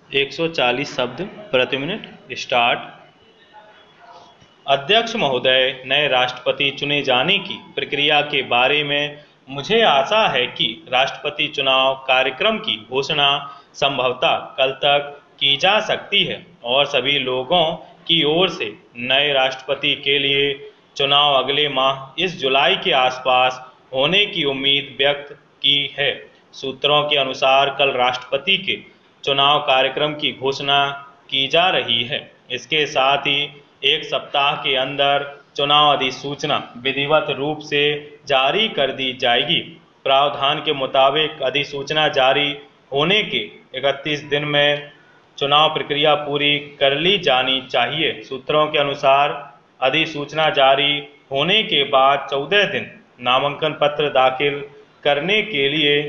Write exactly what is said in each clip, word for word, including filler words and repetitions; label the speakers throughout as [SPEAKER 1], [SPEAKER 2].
[SPEAKER 1] एक सौ चालीस शब्द प्रति मिनट। स्टार्ट। अध्यक्ष महोदय, नए राष्ट्रपति चुने जाने की प्रक्रिया के बारे में मुझे आशा है कि राष्ट्रपति चुनाव कार्यक्रम की घोषणा संभवतः कल तक की जा सकती है और सभी लोगों की ओर से नए राष्ट्रपति के लिए चुनाव अगले माह इस जुलाई के आसपास होने की उम्मीद व्यक्त की है। सूत्रों के अनुसार कल राष्ट्रपति के चुनाव कार्यक्रम की घोषणा की जा रही है। इसके साथ ही एक सप्ताह के अंदर चुनाव अधिसूचना विधिवत रूप से जारी कर दी जाएगी। प्रावधान के मुताबिक अधिसूचना जारी होने के इकतीस दिन में चुनाव प्रक्रिया पूरी कर ली जानी चाहिए। सूत्रों के अनुसार अधिसूचना जारी होने के बाद चौदह दिन नामांकन पत्र दाखिल करने के लिए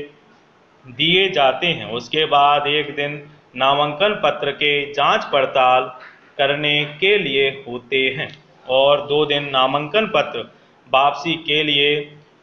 [SPEAKER 1] दिए जाते हैं। उसके बाद एक दिन नामांकन पत्र के जांच पड़ताल करने के लिए होते हैं और दो दिन नामांकन पत्र वापसी के लिए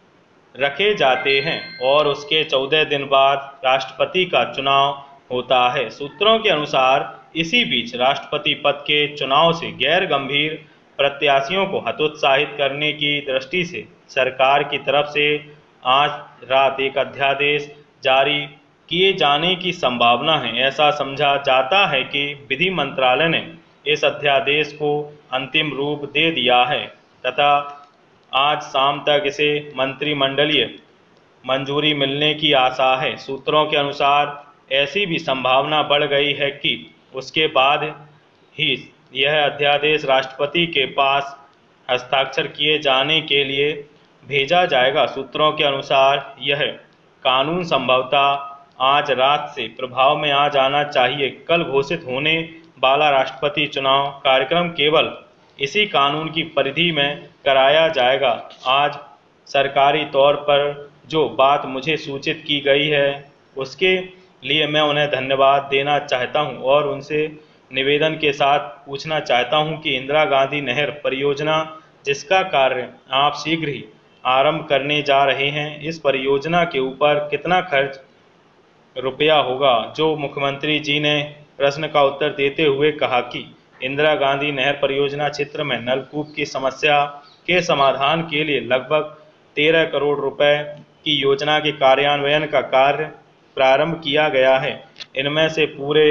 [SPEAKER 1] रखे जाते हैं और उसके चौदह दिन बाद राष्ट्रपति का चुनाव होता है। सूत्रों के अनुसार इसी बीच राष्ट्रपति पद के चुनाव से गैर गंभीर प्रत्याशियों को हतोत्साहित करने की दृष्टि से सरकार की तरफ से आज रात एक अध्यादेश जारी किए जाने की संभावना है। ऐसा समझा जाता है कि विधि मंत्रालय ने इस अध्यादेश को अंतिम रूप दे दिया है तथा आज शाम तक इसे मंत्रिमंडलीय मंजूरी मिलने की आशा है। सूत्रों के अनुसार ऐसी भी संभावना बढ़ गई है कि उसके बाद ही यह अध्यादेश राष्ट्रपति के पास हस्ताक्षर किए जाने के लिए भेजा जाएगा। सूत्रों के अनुसार यह कानून संभवतः आज रात से प्रभाव में आ जाना चाहिए। कल घोषित होने वाला राष्ट्रपति चुनाव कार्यक्रम केवल इसी कानून की परिधि में कराया जाएगा। आज सरकारी तौर पर जो बात मुझे सूचित की गई है उसके लिए मैं उन्हें धन्यवाद देना चाहता हूं और उनसे निवेदन के साथ पूछना चाहता हूं कि इंदिरा गांधी नहर परियोजना जिसका कार्य आप शीघ्र ही आरंभ करने जा रहे हैं, इस परियोजना के ऊपर कितना खर्च रुपया होगा। जो मुख्यमंत्री जी ने प्रश्न का उत्तर देते हुए कहा कि इंदिरा गांधी नहर परियोजना क्षेत्र में नलकूप की समस्या के समाधान के लिए लगभग तेरह करोड़ रुपए की योजना के कार्यान्वयन का कार्य प्रारंभ किया गया है। इनमें से पूरे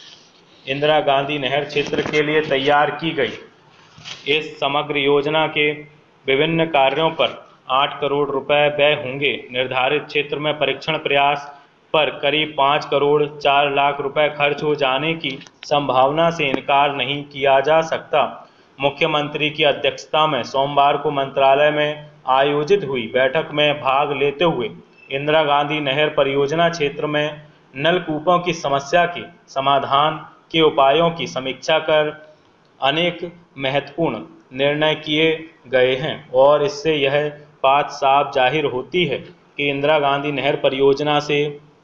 [SPEAKER 1] इंदिरा गांधी नहर क्षेत्र के लिए तैयार की गई इस समग्र योजना के विभिन्न कार्यों पर आठ करोड़ रुपए व्यय होंगे। निर्धारित क्षेत्र में परीक्षण प्रयास पर करीब पाँच करोड़ चार लाख रुपए खर्च हो जाने की संभावना से इनकार नहीं किया जा सकता। मुख्यमंत्री की अध्यक्षता में सोमवार को मंत्रालय में आयोजित हुई बैठक में भाग लेते हुए इंदिरा गांधी नहर परियोजना क्षेत्र में नलकूपों की समस्या के समाधान के उपायों की समीक्षा कर अनेक महत्वपूर्ण निर्णय किए गए हैं और इससे यह बात साफ जाहिर होती है कि इंदिरा गांधी नहर परियोजना से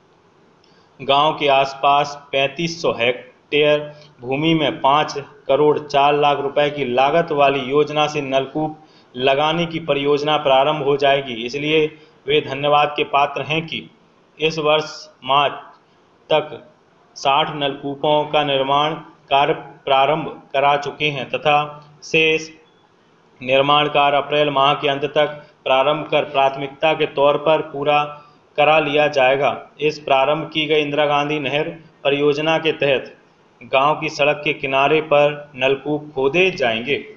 [SPEAKER 1] गांव के आसपास पैंतीस सौ हेक्टेयर भूमि में पाँच करोड़ चार लाख रुपए की लागत वाली योजना से नलकूप लगाने की परियोजना प्रारंभ हो जाएगी। इसलिए वे धन्यवाद के पात्र हैं कि इस वर्ष मार्च तक साठ नलकूपों का निर्माण कार्य प्रारंभ करा चुके हैं तथा शेष निर्माण कार्य अप्रैल माह के अंत तक प्रारंभ कर प्राथमिकता के तौर पर पूरा करा लिया जाएगा। इस प्रारंभ की गई इंदिरा गांधी नहर परियोजना के तहत गांव की सड़क के किनारे पर नलकूप खोदे जाएंगे।